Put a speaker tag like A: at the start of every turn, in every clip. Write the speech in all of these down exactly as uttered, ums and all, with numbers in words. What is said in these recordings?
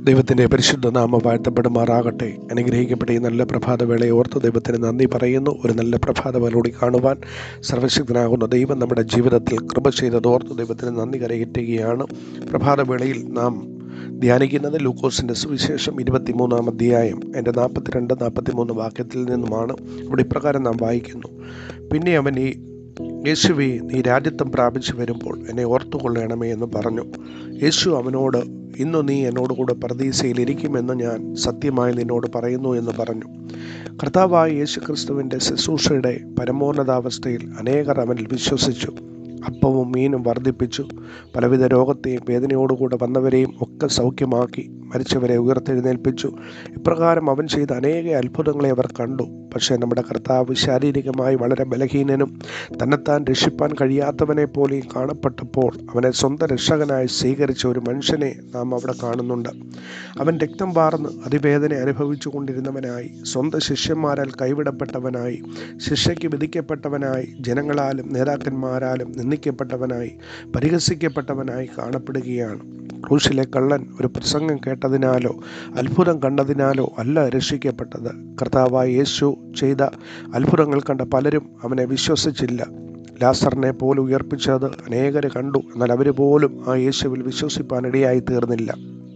A: ദൈവത്തിൻ്റെ പരിശുദ്ധ നാമം വാഴ്ത്തപ്പെടുമാറാകട്ടെ. അനുഗ്രഹിക്കപ്പെട്ട ഈ നല്ല പ്രഭാതവേളയെ ഓർത്ത് ദൈവത്തിന് നന്ദി പറയുന്നു. ഒരു നല്ല പ്രഭാതവേളയോടെ കാണുവാൻ സർവശക്തനാകുന്ന ദൈവം നമ്മുടെ ജീവിതത്തിൽ കൃപ ചെയ്തതോർത്ത് ദൈവത്തിന് നന്ദി കരയറ്റുകയാണ്. പ്രഭാതവേളയിൽ നാം ധ്യാനിക്കുന്നത് ലൂക്കോസിൻ്റെ സുവിശേഷം ഇരുപത്തിമൂന്നാം അധ്യായം എൻ്റെ നാൽപ്പത്തിരണ്ട് നാൽപ്പത്തിമൂന്ന് വാക്യത്തിൽ നിന്നുമാണ്. ഇവിടെ ഇപ്രകാരം നാം വായിക്കുന്നു: പിന്നെ അവൻ ഈ യേശുവേ, നീ രാജ്യത്വം പ്രാപിച്ചു വരുമ്പോൾ എന്നെ ഓർത്തുകൊള്ളണമേ എന്ന് പറഞ്ഞു. യേശു അവനോട്, ഇന്നു നീ എന്നോടുകൂടെ പർദീസയിൽ ഇരിക്കുമെന്ന് ഞാൻ സത്യമായി നിന്നോട് പറയുന്നു എന്ന് പറഞ്ഞു. കർത്താവായ യേശു ക്രിസ്തുവിൻ്റെ ശുശ്രൂഷയുടെ പരമോന്നതാവസ്ഥയിൽ അനേകർ അവനിൽ വിശ്വസിച്ചു. അപ്പവും മീനും വർദ്ധിപ്പിച്ചു. പലവിധ രോഗത്തെയും വേദനയോടുകൂടെ വന്നവരെയും ഒക്കെ സൗഖ്യമാക്കി. മരിച്ചവരെ ഉയർത്തെഴുന്നേൽപ്പിച്ചു. ഇപ്രകാരം അവൻ ചെയ്ത അനേക അത്ഭുതങ്ങളെ അവർ കണ്ടു. പക്ഷേ നമ്മുടെ കർത്താവ് ശാരീരികമായി വളരെ ബലഹീനനും തന്നെത്താൻ രക്ഷിപ്പാൻ കഴിയാത്തവനെ പോലെയും കാണപ്പെട്ടപ്പോൾ അവനെ സ്വന്തം രക്ഷകനായി സ്വീകരിച്ച ഒരു മനുഷ്യനെ നാം അവിടെ കാണുന്നുണ്ട്. അവൻ രക്തം വാർന്ന് അതിവേദന അനുഭവിച്ചു കൊണ്ടിരുന്നവനായി, സ്വന്തം ശിഷ്യന്മാരാൽ കൈവിടപ്പെട്ടവനായി, ശിക്ഷയ്ക്ക് വിധിക്കപ്പെട്ടവനായി, ജനങ്ങളാലും നേതാക്കന്മാരാലും നിന്ദിക്കപ്പെട്ടവനായി, പരിഹസിക്കപ്പെട്ടവനായി കാണപ്പെടുകയാണ്. ക്രൂശിലെ കള്ളൻ ഒരു പ്രസംഗം കേട്ടതിനാലോ അത്ഭുതം കണ്ടതിനാലോ അല്ല രക്ഷിക്കപ്പെട്ടത്. കർത്താവായ യേശു ചെയ്ത അത്ഭുതങ്ങൾ കണ്ട പലരും അവനെ വിശ്വസിച്ചില്ല. ലാസറിനെ പോലും ഉയർപ്പിച്ചത് അനേകർ കണ്ടു. എന്നാൽ അവർ പോലും ആ യേശുവിൽ വിശ്വസിപ്പാനിടയായി തീർന്നില്ല.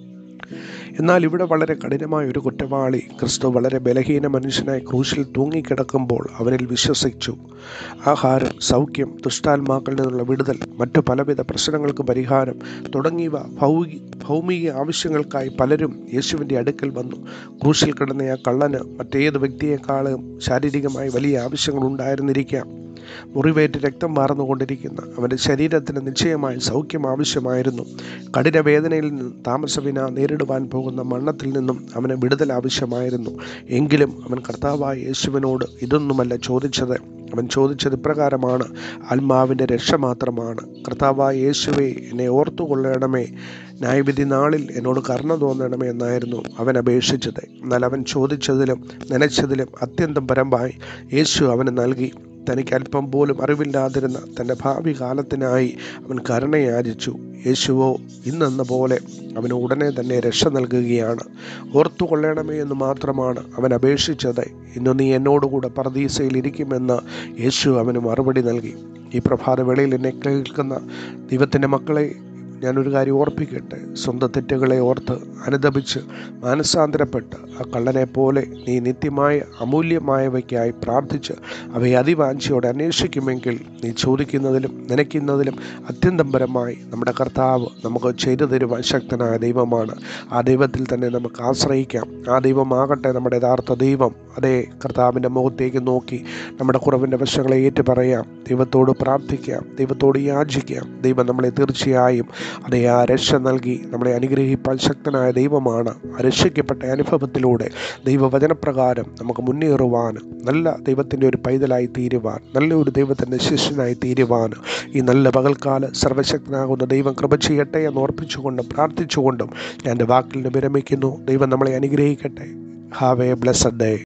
A: എന്നാൽ ഇവിടെ വളരെ കഠിനമായ ഒരു കുറ്റവാളി, ക്രിസ്തു വളരെ ബലഹീന മനുഷ്യനായി ക്രൂശിൽ തൂങ്ങിക്കിടക്കുമ്പോൾ അവനിൽ വിശ്വസിച്ചു. ആഹാരം, സൗഖ്യം, ദുഷ്ടാത്മാക്കളിൽ നിന്നുള്ള വിടുതൽ, മറ്റു പലവിധ പ്രശ്നങ്ങൾക്ക് പരിഹാരം തുടങ്ങിയവ ഭൗമി ഭൗമിക ആവശ്യങ്ങൾക്കായി പലരും യേശുവിൻ്റെ അടുക്കൽ വന്നു. ക്രൂശിൽ കിടന്ന ആ കള്ളന് മറ്റേത് വ്യക്തിയെക്കാളും ശാരീരികമായി വലിയ ആവശ്യങ്ങൾ ഉണ്ടായിരുന്നിരിക്കാം. മുറിവേറ്റ് രക്തം വാർന്നുകൊണ്ടിരിക്കുന്ന അവൻ്റെ ശരീരത്തിന് നിശ്ചയമായി സൗഖ്യം ആവശ്യമായിരുന്നു. കഠിന വേദനയിൽ നിന്നും താമസവിന നേരിടുവാൻ പോകുന്ന മരണത്തിൽ നിന്നും അവന് വിടുതൽ ആവശ്യമായിരുന്നു. എങ്കിലും അവൻ കർത്താവായ യേശുവിനോട് ഇതൊന്നുമല്ല ചോദിച്ചത്. അവൻ ചോദിച്ചത് ഇപ്രകാരമാണ്: ആത്മാവിൻ്റെ രക്ഷ മാത്രമാണ്. കർത്താവായ യേശുവേ, എന്നെ ഓർത്തുകൊള്ളണമേ, ന്യായവിധി നാളിൽ എന്നോട് കരുണ തോന്നണമേ എന്നായിരുന്നു അവൻ അപേക്ഷിച്ചത്. എന്നാൽ അവൻ ചോദിച്ചതിലും നനച്ചതിലും അത്യന്തം പരമായി യേശു അവന് നൽകി. തനിക്ക് അല്പം പോലും അറിവില്ലാതിരുന്ന തൻ്റെ ഭാവി കാലത്തിനായി അവൻ കരുണയാചിച്ചു. യേശുവോ ഇന്നെന്ന പോലെ അവന് ഉടനെ തന്നെ രക്ഷ നൽകുകയാണ്. ഓർത്തുകൊള്ളണമേ എന്ന് മാത്രമാണ് അവൻ അപേക്ഷിച്ചത്. ഇന്നു നീ എന്നോടുകൂടെ പർദീസയിൽ ഇരിക്കുമെന്ന് യേശു അവന് മറുപടി നൽകി. ഈ പ്രഭാതവേളയിൽ എന്നെ കേൾക്കുന്ന ദൈവത്തിൻ്റെ മക്കളെ, ഞാനൊരു കാര്യം ഓർപ്പിക്കട്ടെ. സ്വന്തം തെറ്റുകളെ ഓർത്ത് അനുദപിച്ച് മാനസാന്തരപ്പെട്ട് ആ കള്ളനെ പോലെ നീ നിത്യമായ അമൂല്യമായവയ്ക്കായി പ്രാർത്ഥിച്ച് അവയെ അതിവാഞ്ചയോടെ അന്വേഷിക്കുമെങ്കിൽ നീ ചോദിക്കുന്നതിലും നനയ്ക്കുന്നതിലും അത്യന്തം പരമായി നമ്മുടെ കർത്താവ് നമുക്ക് ചെയ്തു തരുവാൻ ശക്തനായ ദൈവമാണ്. ആ ദൈവത്തിൽ തന്നെ നമുക്ക് ആശ്രയിക്കാം. ആ ദൈവമാകട്ടെ നമ്മുടെ യഥാർത്ഥ ദൈവം. അതേ കർത്താവിൻ്റെ മുഖത്തേക്ക് നോക്കി നമ്മുടെ കുറവിൻ്റെ വശങ്ങളെ ഏറ്റു പറയാം, ദൈവത്തോട് പ്രാർത്ഥിക്കാം, ദൈവത്തോട് യാചിക്കാം. ദൈവം നമ്മളെ തീർച്ചയായും അതേ ആ രക്ഷ നൽകി നമ്മളെ അനുഗ്രഹിപ്പാൻ ശക്തനായ ദൈവമാണ്. ആ രക്ഷിക്കപ്പെട്ട അനുഭവത്തിലൂടെ ദൈവവചനപ്രകാരം നമുക്ക് മുന്നേറുവാൻ, നല്ല ദൈവത്തിൻ്റെ ഒരു പൈതലായി തീരുവാൻ, നല്ലൊരു ദൈവത്തിൻ്റെ ശിഷ്യനായി തീരുവാൻ ഈ നല്ല പകൽക്കാല സർവശക്തനാകുന്ന ദൈവം കൃപ ചെയ്യട്ടെ എന്ന് ഓർപ്പിച്ചുകൊണ്ടും പ്രാർത്ഥിച്ചുകൊണ്ടും ഞാൻ എൻ്റെ വാക്കിൽ നിന്ന് വിരമിക്കുന്നു. ദൈവം നമ്മളെ അനുഗ്രഹിക്കട്ടെ. Have a blessed day.